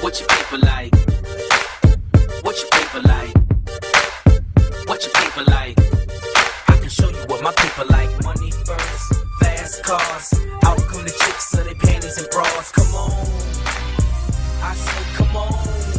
What your paper like? What your paper like? What your paper like? I can show you what my paper like. Money first, fast cars. Out come the chicks of their panties and bras. Come on, I say come on.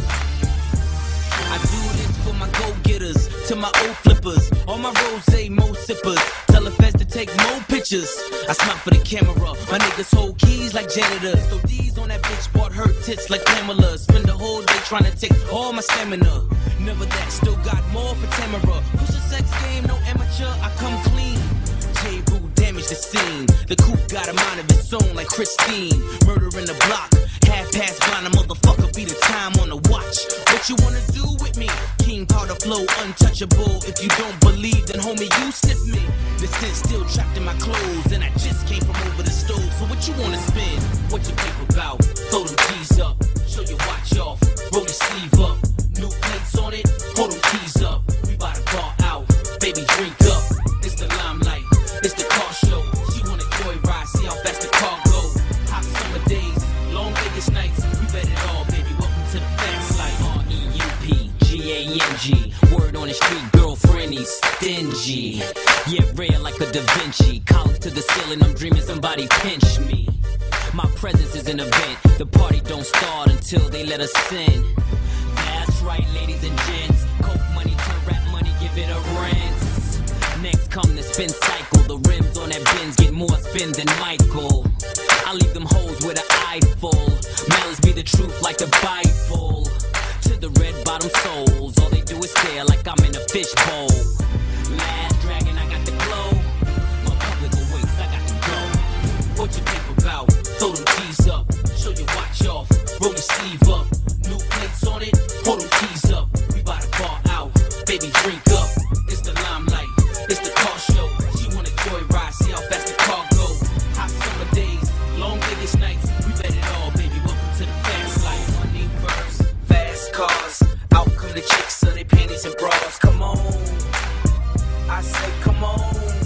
I do this for my go-getters, to my old flippers, all my rosé, mo sippers. Tell the feds to take more pictures. I smile for the camera. My niggas hold keys like janitors. Throw D's on that bitch, bought her tits like Pamela. Spend the whole day trying to take all my stamina. Never that, still got more for Tamara. Push the sex game, no amateur, I come clean. J-Roo damage the scene. The coupe got a mind of its own like Christine. Murder in the block, half past blind, a motherfucker be the time on the watch. What you wanna do with me? King powder flow, untouchable. If you don't believe, then homie, you sniff me. The scent still trapped in my clothes, and I just came from over the stove. So what you wanna spin? What your paper about? Throw them G's up, show your watch off, roll your sleeve up. New plates on it, hold them keys up. We bout to ball out, baby drink up. It's the limelight, it's the car show. She wanna joyride, see how fast the car go. Hot summer days, long Vegas nights. We bet it all, baby. Welcome to the fast life. REUPGANG. Word on the street, girlfriend, he's stingy. Yeah, rare like a Da Vinci. College to the ceiling, I'm dreaming somebody pinch me. My presence is an event. The party don't start until they let us in. That's right, ladies and gents. Coke money to rap money, give it a rinse. Next come the spin cycle. The rims on that Benz get more spin than Michael. I leave them hoes with an eye full. Malice be the truth like the Bible. To the red bottom souls, all they do is stare like I'm in a fishbowl. Last dragon, I got the glow. My public awaits, I got to go. What you think about? Throw them G's up, show your watch off, roll your sleeve up. New plates on it, hold them keys up. We bout to ball out, baby drink up. It's the limelight, it's the car show. She wanna joyride, see how fast the car go. Hot summer days, long Vegas nights. We bet it all, baby. Welcome to the fast life. Money first, fast cars. Out come the chicks, so they panties and bras. Come on, I say come on.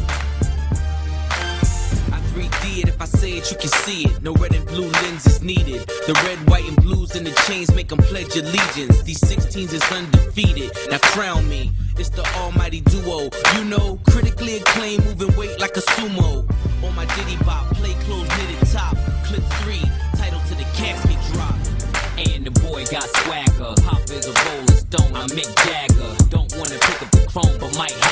I 3D it, if I say it, you can see it. No red and blue lenses needed. The red, white, and blues and the chains make them pledge allegiance. These 16s is undefeated. Now crown me. It's the almighty duo. You know, critically acclaimed, moving weight like a sumo. On my Diddy bop, play clothes knitted top. Clipse 3, title to the casket drop. And the boy got swagger. Hop is a rolling stone, I'm Mick Jagger. Don't wanna pick up the chrome, but might